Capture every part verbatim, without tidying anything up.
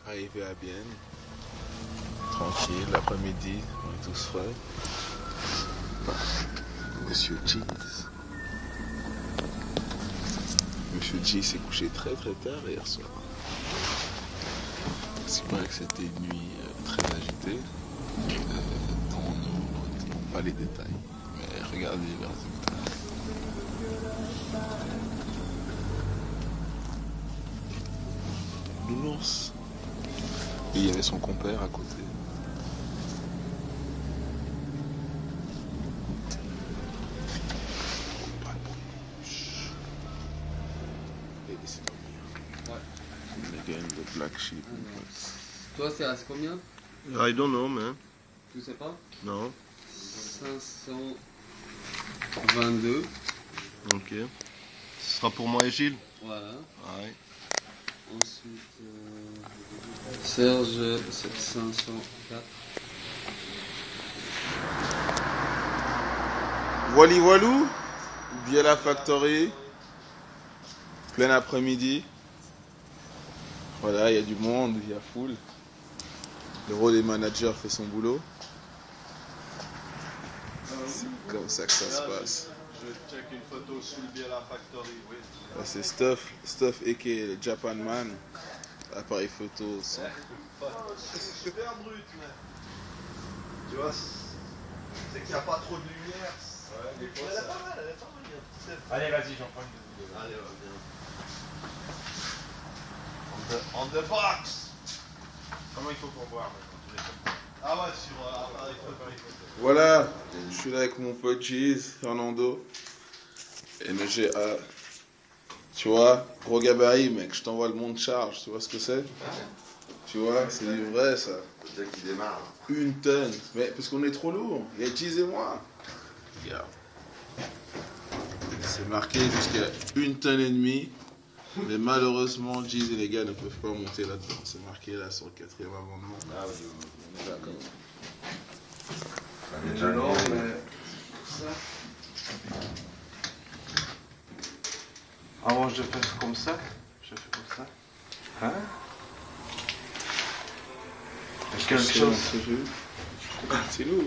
Arrivé à Bienne, tranquille, l'après-midi, on est tous frais. Monsieur Cheese. Monsieur G s'est couché très très tard hier soir. C'est pas que c'était une nuit euh, très agitée, euh, dont nous ne pas les détails, mais regardez les résultats. Nounours. Et il y avait son compère à côté. Oh, pas de bruit. Chut. Et laissez dormir. Ouais. Again, the black sheep. Toi, c'est à combien? I don't know, man. Tu sais pas? Non. cinq cent vingt-deux. Ok. Ce sera pour moi et Gilles. Voilà. Ouais. Ensuite, euh, Serge, c'est cinq cent quatre. Wally Walou, Biella Factory, plein après-midi. Voilà, il y a du monde, il y a foule. Le rôle des managers fait son boulot. C'est comme ça que ça se passe. Je check une photo sous le Biella Factory, oui. C'est Stuff, Stuff aka le Japan Man. Appareil photo. Son... C'est super brut, mais. Tu vois, c'est qu'il n'y a pas trop de lumière. Ouais, des fois, elle est pas mal, elle est pas mal. Allez, vas-y, j'en prends une vidéo. Allez, va bien. On the, on the box. Comment il faut pour boire maintenant? Ah ouais, sur euh, appareil photo. Voilà, je suis là avec mon pote Cheese, Fernando. M G A. Tu vois, gros gabarit, mec, je t'envoie le monde charge, tu vois ce que c'est? Tu vois, c'est du vrai ça. Dès qu'il démarre. Une tonne, mais parce qu'on est trop lourd, il y a Cheese et moi. Regarde. C'est marqué jusqu'à une tonne et demie, mais malheureusement, Cheese et les gars ne peuvent pas monter là-dedans. C'est marqué là sur le quatrième amendement. Ah oui, on est d'accord. Alors, mais... ça. Avant, je fais comme ça. Je fais comme ça. Hein? Quelque chose. C'est nous.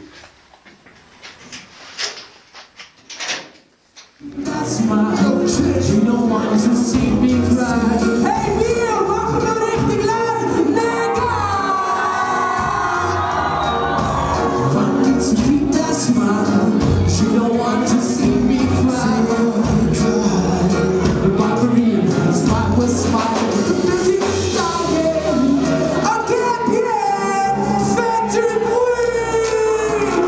That's my ocean, you don't want to see me cry. Hey, Bill, wacht maar richting laat, nigga! Want me to keep that smile, you don't want to see me cry. The barbarian smile was smile, the music is dying. I can't hear, fais du bruit!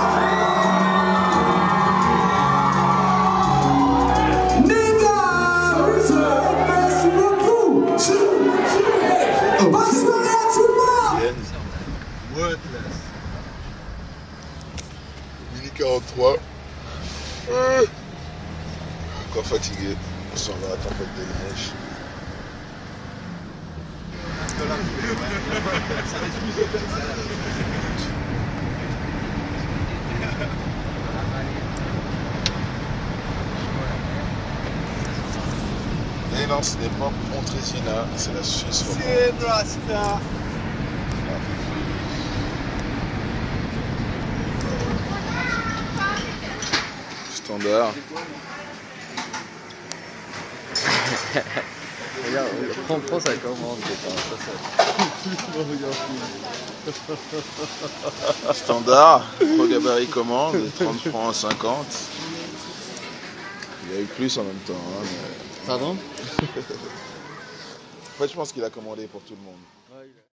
Mini quarante-trois. Euh. Encore fatigué. On s'en va à la tempête de neige. Et non, ce n'est pas Montrésina, c'est la Suisse romande. C'est Rasta. Standard. Regarde, on prend sa commande. Standard, pro gabarit commande, trente francs cinquante. Il y a eu plus en même temps. Hein, mais... Pardon? En fait, je pense qu'il a commandé pour tout le monde. Ouais,